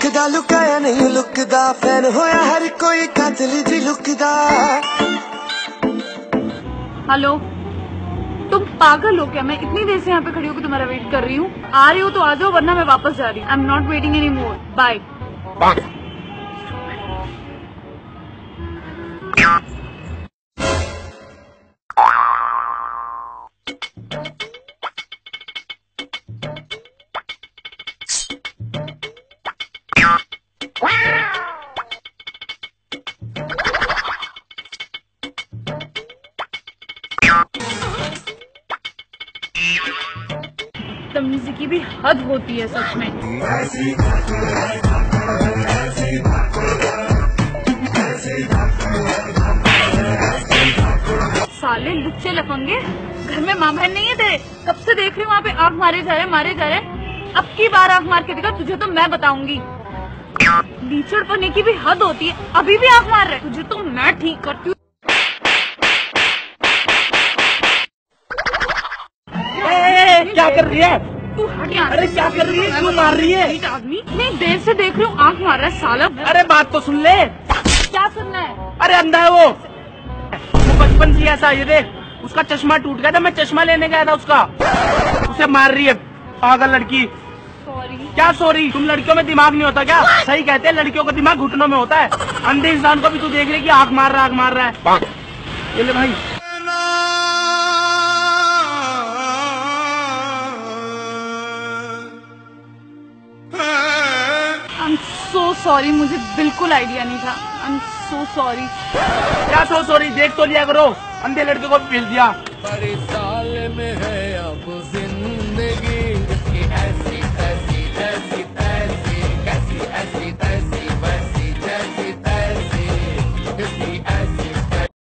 लुकदा लुकाया नहीं लुकदा फैन होया हर कोई कातली जी लुकदा। हेलो, तुम पागल हो क्या? मैं इतनी देर से यहाँ पे खड़ी होकर तुम्हारा वेट कर रही हूँ। आ रही हो तो आ जाओ, वरना मैं वापस जा रही हूँ। I am not waiting any more, bye. तमीज़ की भी हद होती है सच में। साले लुच्चे लफंगे, घर में माँ बहन नहीं है तेरे? कब से देख रही हूँ वहाँ पे आँख मारे जा रहे। अब की बार आँख मार के देखा तुझे तो मैं बताऊंगी। लीचड़ पने की भी हद होती है, अभी भी आँख मार रहे। तुझे तो मैं ठीक करती हूँ। क्या कर रही है तू? हट यहाँ। अरे क्या कर रही है? क्यों मार रही है? आदमी नहीं, देर से देख रही हूँ आँख मार रहा है साला। अरे बात तो सुन ले। क्या सुनना है? अरे अंधा है वो बचपन से ऐसा। ये देख, उसका चश्मा टूट गया था, मैं चश्मा लेने गया था उसका। उसे मार रही है पागल लड़की। सॉरी। क्या सॉरी? तुम लड़कियों में दिमाग नहीं होता क्या? सही कहते हैं, लड़कियों का दिमाग घुटनों में होता है। अंधे इंसान को भी तू देख रही कि आँख मार रहा है। ये ले भाई। सो सॉरी, मुझे बिल्कुल आइडिया नहीं था। I am so sorry. क्या सो सॉरी? देख तो लिया करो, अंधे लड़के को भी भेज दिया। बड़े साल में